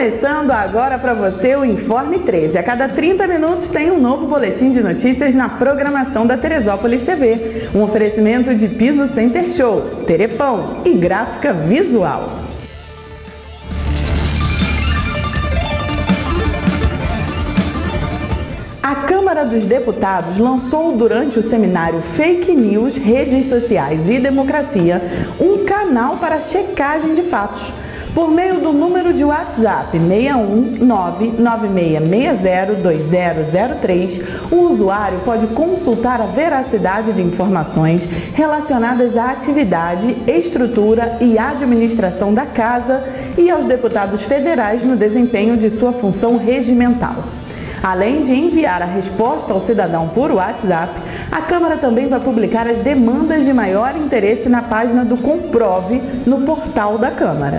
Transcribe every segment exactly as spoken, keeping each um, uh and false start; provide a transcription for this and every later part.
Começando agora para você o Informe treze. A cada trinta minutos tem um novo boletim de notícias na programação da Teresópolis T V. Um oferecimento de Piso Center Show, Terepão e Gráfica Visual. A Câmara dos Deputados lançou durante o seminário Fake News, Redes Sociais e Democracia um canal para checagem de fatos. Por meio do número de WhatsApp seis um nove nove seis seis zero dois zero zero três, o usuário pode consultar a veracidade de informações relacionadas à atividade, estrutura e administração da Casa e aos deputados federais no desempenho de sua função regimental. Além de enviar a resposta ao cidadão por WhatsApp, a Câmara também vai publicar as demandas de maior interesse na página do Comprove no portal da Câmara.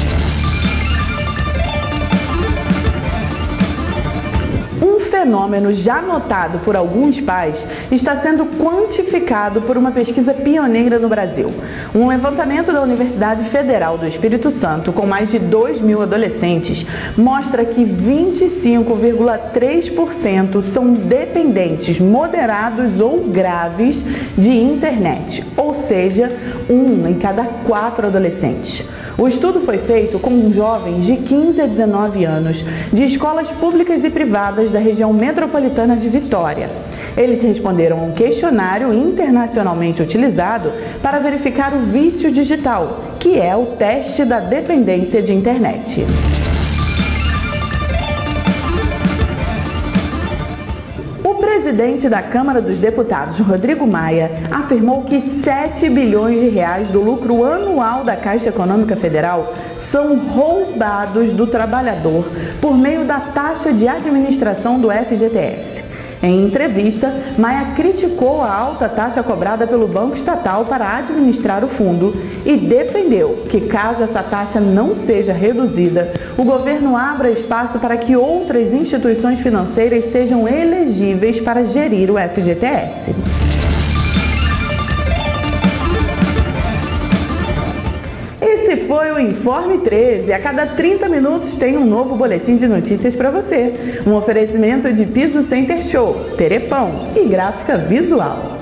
Um fenômeno já notado por alguns pais está sendo quantificado por uma pesquisa pioneira no Brasil. Um levantamento da Universidade Federal do Espírito Santo, com mais de dois mil adolescentes, mostra que vinte e cinco vírgula três por cento são dependentes moderados ou graves de internet, ou seja, um em cada quatro adolescentes. O estudo foi feito com jovens de quinze a dezenove anos, de escolas públicas e privadas da região metropolitana de Vitória. Eles responderam a um questionário internacionalmente utilizado para verificar o vício digital, que é o teste da dependência de internet. O presidente da Câmara dos Deputados, Rodrigo Maia, afirmou que sete bilhões de reais do lucro anual da Caixa Econômica Federal são roubados do trabalhador por meio da taxa de administração do F G T S. Em entrevista, Maia criticou a alta taxa cobrada pelo Banco Estatal para administrar o fundo e defendeu que, caso essa taxa não seja reduzida, o governo abra espaço para que outras instituições financeiras sejam elegíveis para gerir o F G T S. Esse foi o Informe treze. A cada trinta minutos tem um novo boletim de notícias para você. Um oferecimento de Piso Center Show, Terepão e Gráfica Visual.